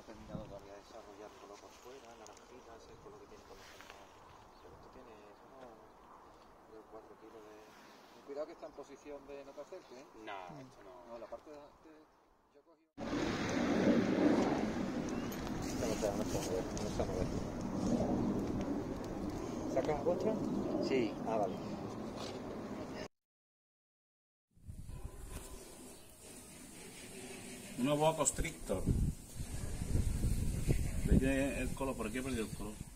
terminado todavía de desarrollar color por fuera, naranjita, ese color que tiene por los costados. Pero esto tiene unos 4 kilos de... Cuidado que está en posición de no te acerques, ¿eh? No, esto no. No, la parte de... Yo cogí... No está mover. ¿Sacas vuestra? Sí, vale. Una boa constrictor. Veis el color, por aquí he perdido el color.